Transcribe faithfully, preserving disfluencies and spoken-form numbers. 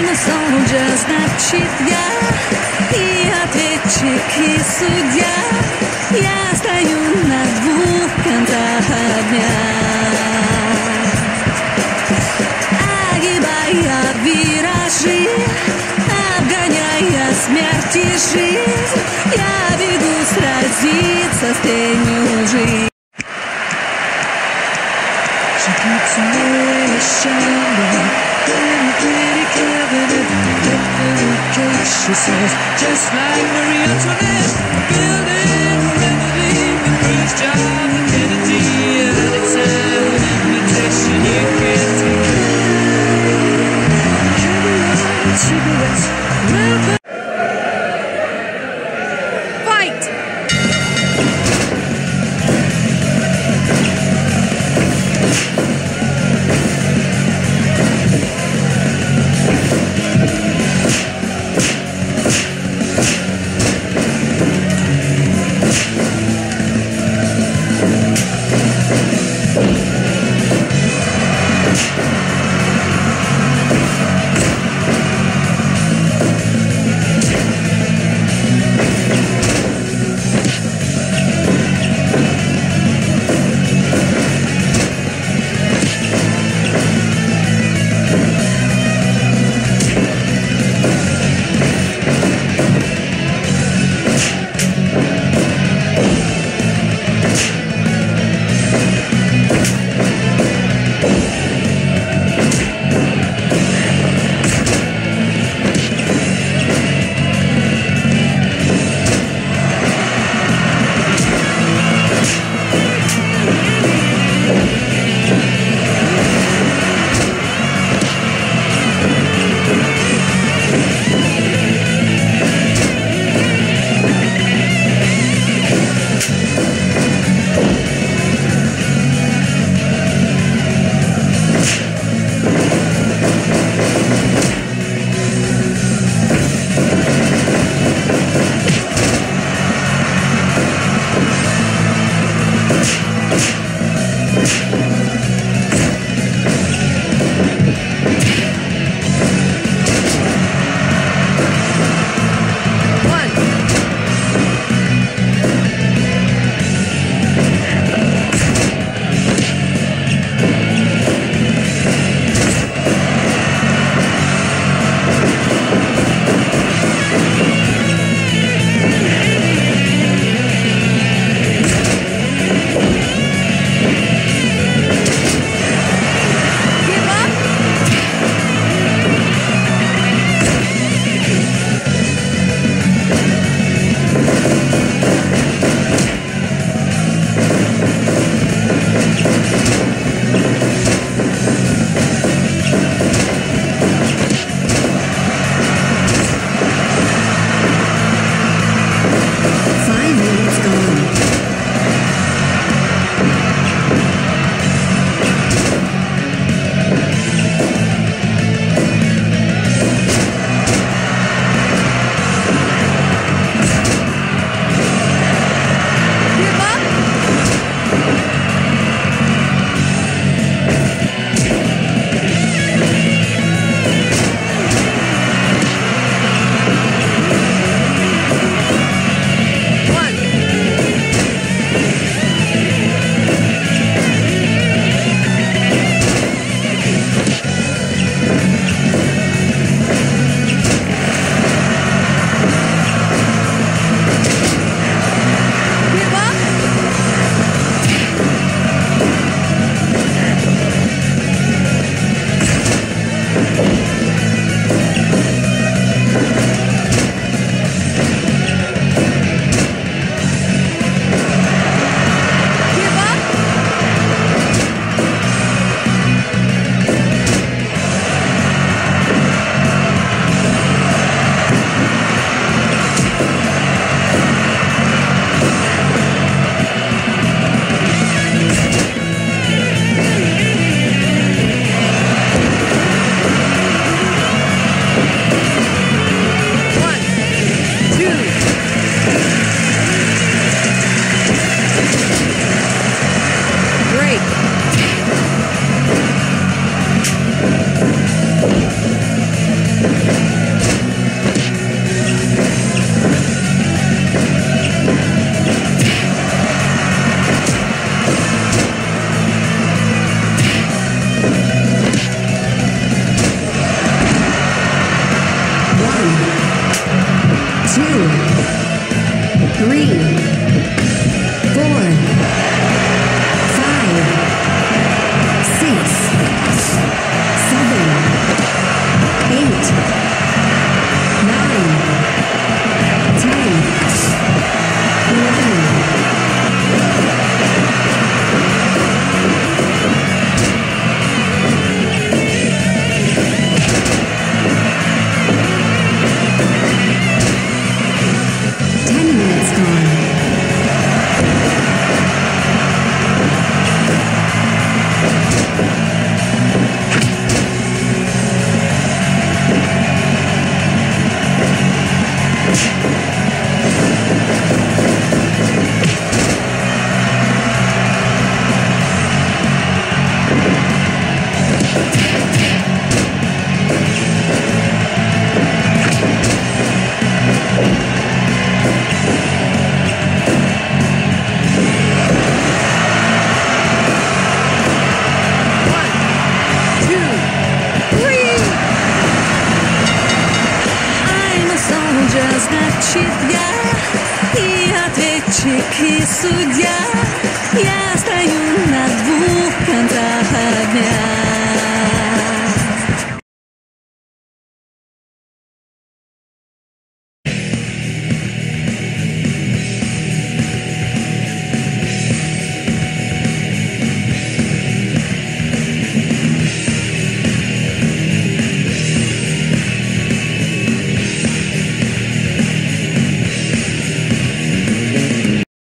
Солнце, значит я и ответчик, и судья. Я стою на двух концах огня, огибая виражи, обгоняя смерть и жизнь. Я бегу сразиться с тенью лжи. She keeps me shining, pretty, pretty clever, little cake, she says, just like Marie Antoinette, building a remedy for Bruce Job and Kennedy, and it's an invitation you can't take. Heavy on cigarettes, well, Three, four, five, six, seven, eight, nine, ten, eleven. Ten minutes gone. Щит я и ответчик, и судья. Я стою на двух концах огня.